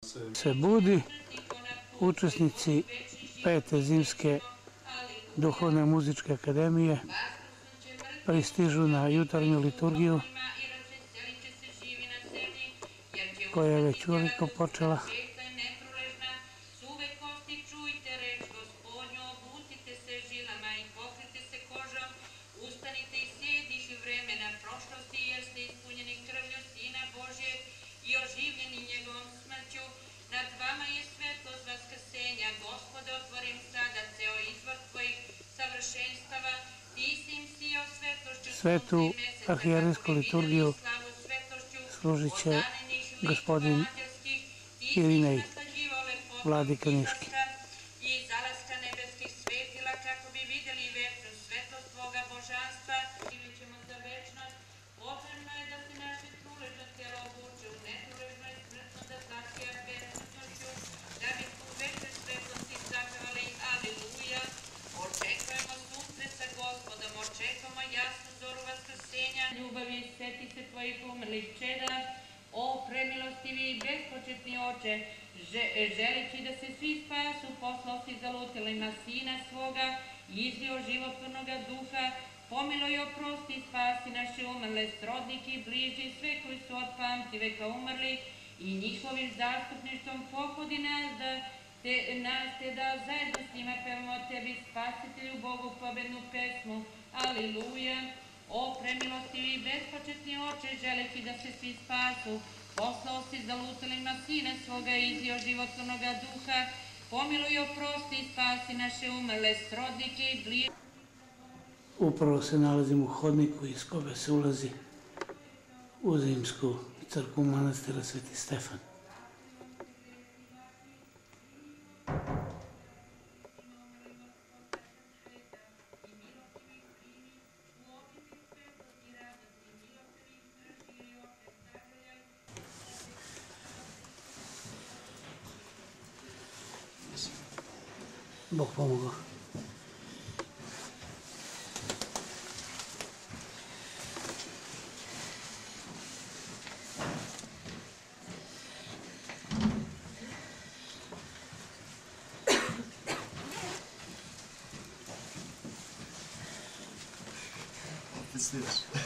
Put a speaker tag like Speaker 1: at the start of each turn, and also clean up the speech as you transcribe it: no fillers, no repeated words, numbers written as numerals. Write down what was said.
Speaker 1: Se budi, učesnici pete zimske duhovne muzičke akademije pristižu na jutarnju liturgiju koja je već uveliko počela.
Speaker 2: Ustanite i sjediš i vremena prošlosti, jer ste ispunjeni krvlju Sina Božjeg i oživljeni njegovom smrću. Nad vama je svetlost vaskrsenja. Gospode, otvorim sada ceo izvor tvojih savršenstava. Ti si im sijao svetlošću
Speaker 1: Svetu arhijerejsku liturgiju služit će gospodin Irinej, vladika Niški.
Speaker 2: I zalaska nebeskih svetila kako bi vidjeli večnu svetlost tvoga božanstva. Živit ćemo za večnost. Potrebno je da se naše truležno telo obuče u netruležno i smrtno da zasija večnošću, da bi tu večne svetlosti zapevali Aleluja. Očekujemo susret sa Gospodom, očekujemo jasnu zoru vaskrsenja. Ljubavi seti se tvojih umrlih čeda. O premilostivi i bespočetni oče, želeći da se svi spasu, poslao si zalutelima Sina svoga, izlio životvornoga duha, pomiluj, oprosti, spasi naše umrle srodnike i bliži, sve koji su od pamti veka umrli i njihovim zastupništvom pohodi nas te da zajedno s njima pevamo tebi, spasitelju Bogu, pobednu pesmu. Aleluja. O premilostivi i bespočetni oče, želeći da se svi spasu, poslao si zalutelima Sina svoga, izlio životvornoga duha, pomiluj, oprosti, spasi naše umrle srodnike i bliži.
Speaker 1: Upravo se nalazim u hodniku iz koga se ulazi u zimsku crkvu manastira Sveti Stefan. Bog pomogao.
Speaker 3: What's this?